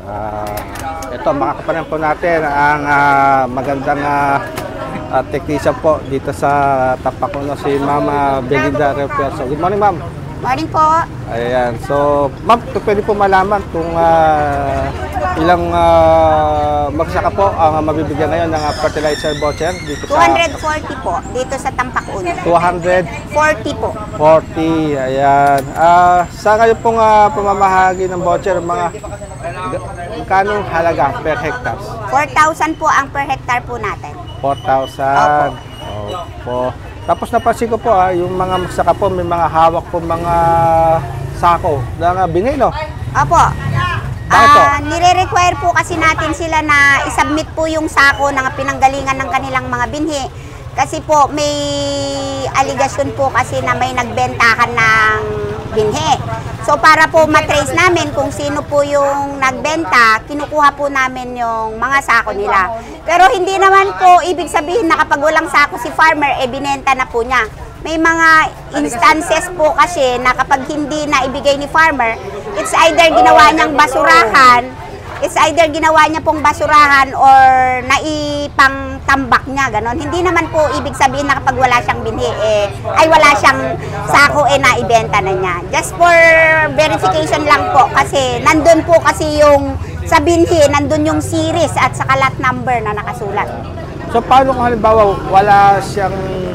Ito, makakapanan po natin ang magandang technician po dito sa Tampacuno, si Ma'am Belinda Refuerzo. Good morning, Ma'am. Morning po. Ayan. So, Ma'am, pwede po malaman kung ilang magsaka po ang mabibigyan ngayon ng fertilizer voucher dito sa 240 po dito sa Tampacuno. 240 po. 40, ayan. Sa ngayon pong pamamahagi ng voucher, mga magkano halaga per hectares? 4,000 po ang per hectare po natin. 4,000. Opo. Tapos napansin ko po yung mga magsaka po, may mga hawak po mga sako ng binhi, no? Opo. Bakit po? Nire-require po kasi natin sila na isubmit po yung sako ng pinanggalingan ng kanilang mga binhi. Kasi po may aligasyon po kasi na may nagbentahan ng binhi. So para po matrace namin kung sino po yung nagbenta, kinukuha po namin yung mga sako nila. Pero hindi naman po ibig sabihin na kapag walang sako si farmer, binenta na po niya. May mga instances po kasi na kapag hindi na ibigay ni farmer, it's either ginawa niyang basurahan, pong basurahan or naipang tambak niya, ganon. Hindi naman po ibig sabihin na kapag wala siyang binhi, wala siyang sako, naibenta na niya. Just for verification lang po kasi nandun po kasi yung sa binhi, nandun yung series at saka lot number na nakasulat. So paano kung halimbawa wala siyang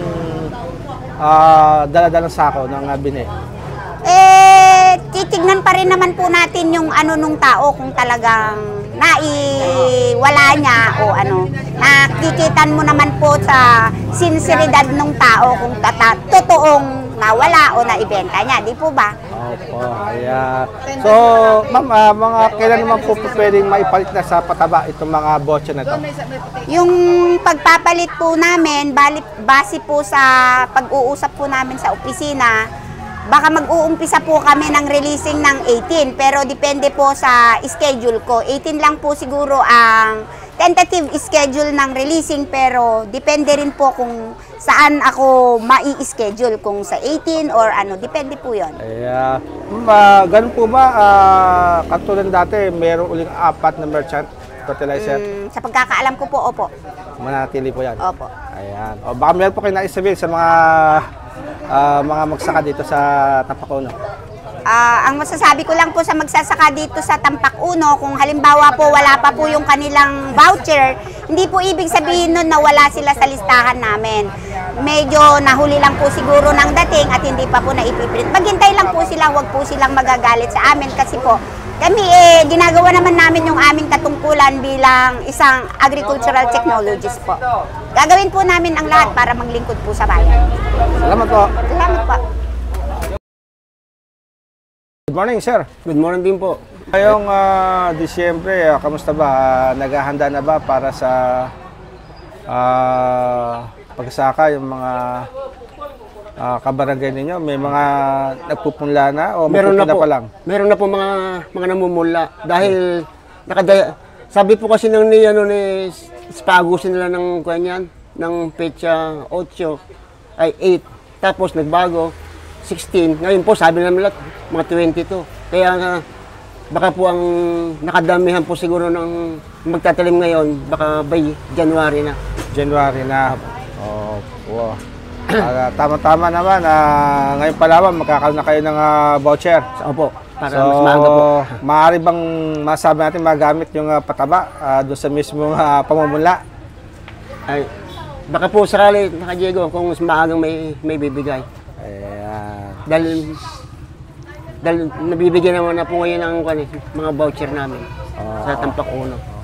dala-dalang sako ng binhi? Titignan pa rin naman po natin yung ano nung tao kung talagang wala niya o ano. Nakikitan mo naman po sa sinseridad nung tao kung totoong nawala o naibenta niya, di po ba? Opo, ayan. So, ma'am, mga kailan naman po pwedeng maipalit na sa pataba itong mga voucher na ito? Yung pagpapalit po namin, base po sa pag-uusap po namin sa opisina, baka mag-uumpisa po kami ng releasing ng 18, pero depende po sa schedule ko. 18 lang po siguro ang tentative schedule ng releasing, pero depende rin po kung saan ako mai-schedule, kung sa 18 or ano, depende po yun. Ayan. Ganun po ba, katulad dati, mayroong uling 4 na merchant fertilizer? Sa pagkakaalam ko po, opo. Manatili po yan? Opo. Ayan. O baka meron po kayo naisabihin sa mga magsaka dito sa Tampacuno? Ang masasabi ko lang po sa magsasaka dito sa Tampacuno, kung halimbawa po wala pa po yung kanilang voucher, hindi po ibig sabihin nun na wala sila sa listahan namin. Medyo nahuli lang po siguro ng dating at hindi pa po naipiprint. Maghintay lang po sila, huwag po silang magagalit sa amin kasi po kami ginagawa naman namin yung aming katungkulan bilang isang agricultural technologist po. Gagawin po namin ang lahat para maglingkod po sa bayan. Salamat po. Salamat po. Good morning, sir. Good morning din po. Ngayong Disyembre, kamusta ba? Naghahanda na ba para sa pagsaka yung mga kabarangay ninyo? May mga nagpupunla na o magpupunla pa lang? Meron na po mga namumula. Dahil sabi po kasi ni spagusin nila ng kanyan, ng petsa 8, 8. Tapos nagbago, 16. Ngayon po, sabi namin lahat, mga 22. Kaya baka po ang nakadamihan po siguro ng magtatalim ngayon, baka by January na. January na. Oh, wow. Tama-tama naman. Ngayon pa lamang, magkakaroon na kayo ng voucher. Opo. Para so, mas maaga po. Maaari bang masabi natin magamit yung pataba doon sa mismong pamumula? Ay, baka po sakali, Diego, kung mas maagang may bibigay. Ayan. Dahil nabibigyan naman na po ngayon ng mga voucher namin sa Tampacuno.